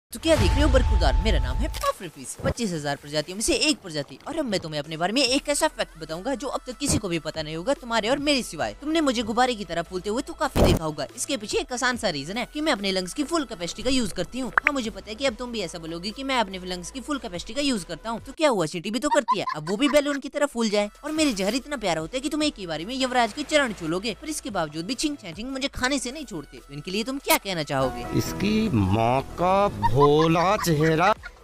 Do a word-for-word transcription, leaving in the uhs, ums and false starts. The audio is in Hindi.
तो क्या देख रहे हो बरखुरदार, मेरा नाम है पफरफिश। पच्चीस हजार प्रजातियों में से एक प्रजाति। और अब मैं तुम्हें अपने बारे में एक ऐसा फैक्ट बताऊंगा जो अब तक किसी को भी पता नहीं होगा, तुम्हारे और मेरे सिवाय। तुमने मुझे गुब्बारे की तरह फूलते हुए तो काफी देखा होगा। इसके पीछे एक आसान सा रीजन है कि मैं अपने लंग्स की फुल कैपेसिटी का यूज करती हूँ। हाँ, मुझे पता है कि अब तुम भी ऐसा बोलोगी कि मैं अपने लंग्स की फुल कैपेसिटी का यूज करता हूँ। तो क्या हुआ, सीटी भी तो करती है, अब वो भी बैलून की तरह फूल जाए। और मेरे जहर इतना प्यारा होता है कि तुम एक ही बारी में युवराज के चरण छूलोगे, पर इसके बावजूद भी छिंग छैचिंग मुझे खाने से नहीं छोड़ते। तो इनके लिए तुम क्या कहना चाहोगे? इसकी माँ का भोला चेहरा।